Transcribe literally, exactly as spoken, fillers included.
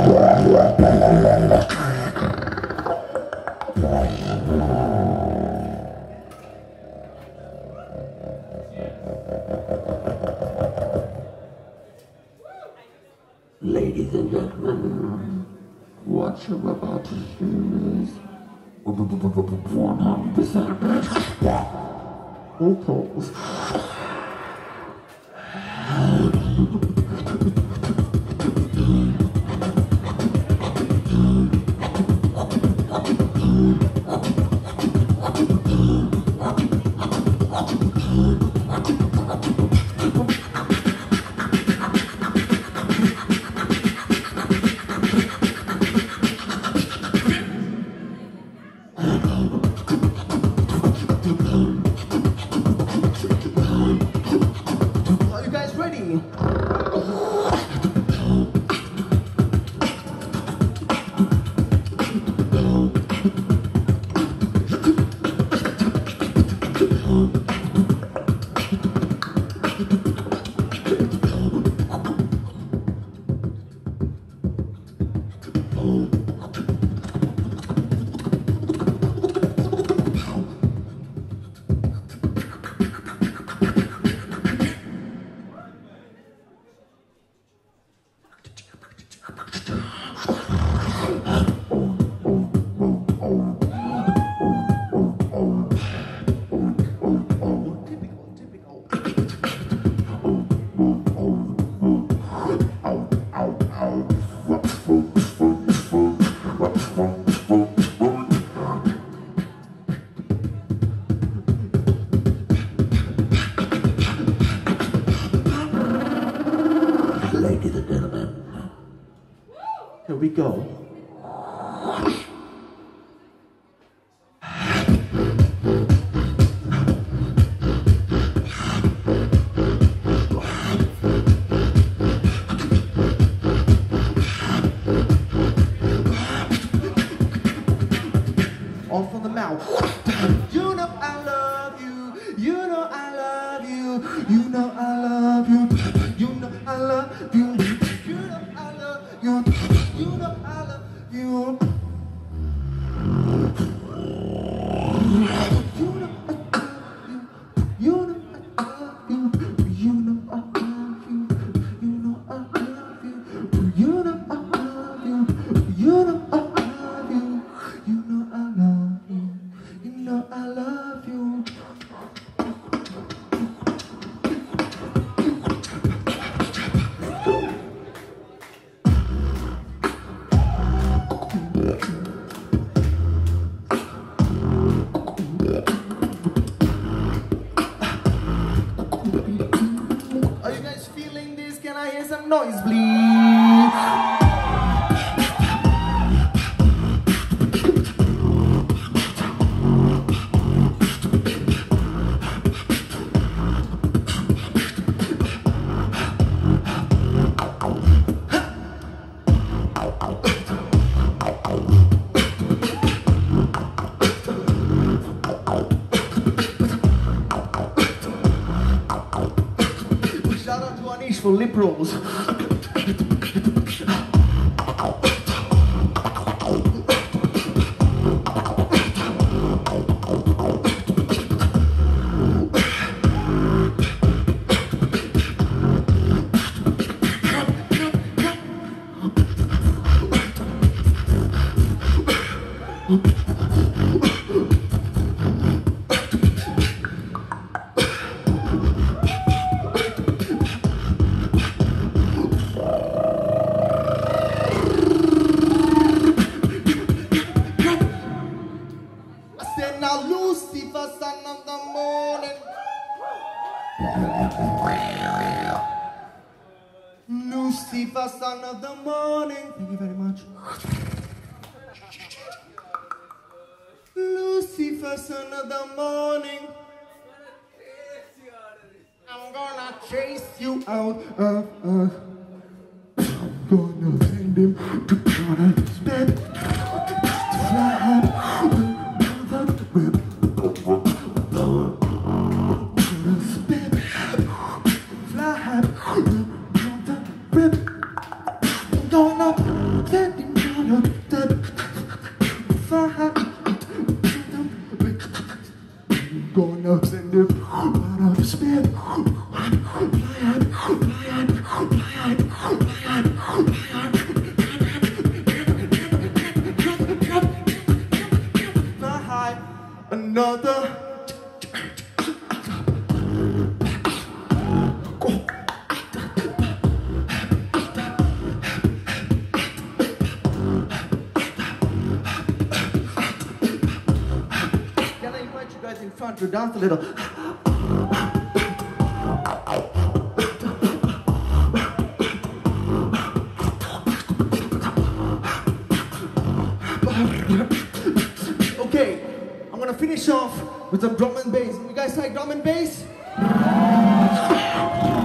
Ladies and gentlemen, what you're about to hear is one hundred percent vocals. Are you guys ready? Ladies and gentlemen, Here we go. All from the mouth. You know I love you. You know I love you. You know I love you. You know I love you. You know I love you. You know I love you. You know I love you. You know I love you. You know I love you. You know I love you. You know I love you. You know I love you. You know I love you. You know I love you. Are you guys feeling this? Can I hear some noise, please? Shout out to Anish for lip rolls. Now Lucifer, son of the morning. Lucifer, son of the morning. Thank you very much. Lucifer, son of the morning. I'm gonna chase you out of earth. I'm gonna send him to paradise, bed. Fly high. Fly high, rip, going up. standing on the fire. Gonna send it out of despair. Flying, flying, flying, flying, flying. Fly high, another. In front to dance a little. Okay, I'm gonna finish off with some drum and bass. You guys like drum and bass?